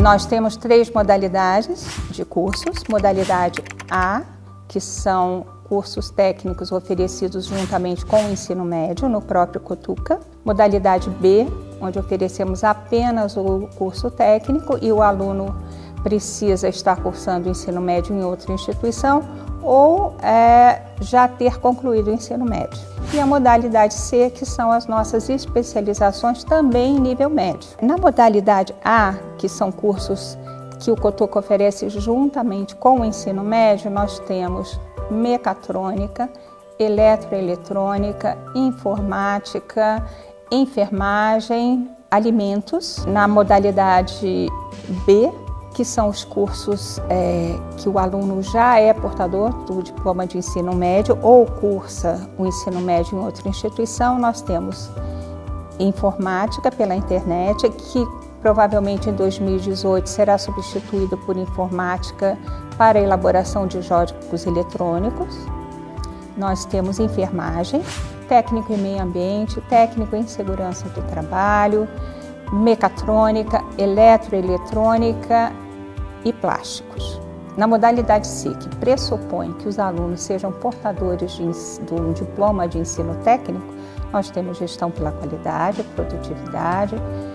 Nós temos 3 modalidades de cursos. Modalidade A, que são cursos técnicos oferecidos juntamente com o ensino médio no próprio Cotuca. Modalidade B, onde oferecemos apenas o curso técnico e o aluno precisa estar cursando o ensino médio em outra instituição ou já ter concluído o ensino médio. E a modalidade C, que são as nossas especializações também em nível médio. Na modalidade A, que são cursos que o Cotuca oferece juntamente com o ensino médio, nós temos mecatrônica, eletroeletrônica, informática, enfermagem, alimentos. Na modalidade B, que são os cursos que o aluno já é portador do diploma de ensino médio ou cursa o ensino médio em outra instituição, nós temos informática pela internet, que provavelmente em 2018 será substituído por informática para a elaboração de códigos eletrônicos. Nós temos enfermagem, técnico em meio ambiente, técnico em segurança do trabalho, mecatrônica, eletroeletrônica e plásticos. Na modalidade C, que pressupõe que os alunos sejam portadores do diploma de ensino técnico, nós temos gestão pela qualidade, produtividade,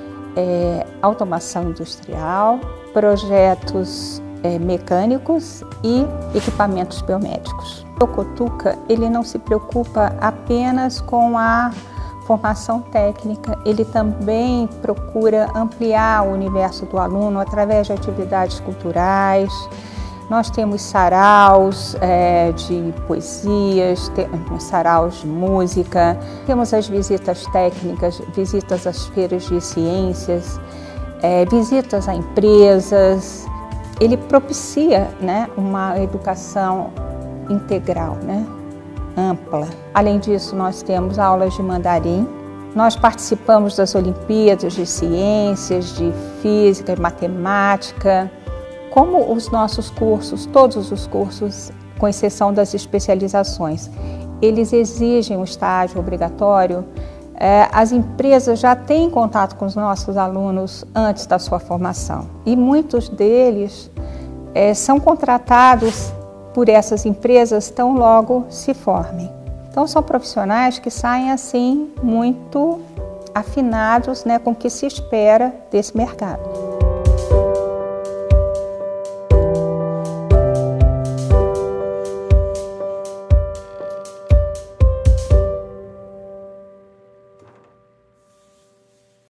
automação industrial, projetos mecânicos e equipamentos biomédicos. O Cotuca, ele não se preocupa apenas com a formação técnica, ele também procura ampliar o universo do aluno através de atividades culturais. Nós temos saraus de poesias, temos saraus de música, temos as visitas técnicas, visitas às feiras de ciências, visitas a empresas. Ele propicia, uma educação integral, ampla. Além disso, nós temos aulas de mandarim. Nós participamos das Olimpíadas de Ciências, de Física e Matemática. Como os nossos cursos, todos os cursos, com exceção das especializações, eles exigem um estágio obrigatório, as empresas já têm contato com os nossos alunos antes da sua formação. E muitos deles são contratados por essas empresas tão logo se formem. Então são profissionais que saem assim muito afinados com o que se espera desse mercado.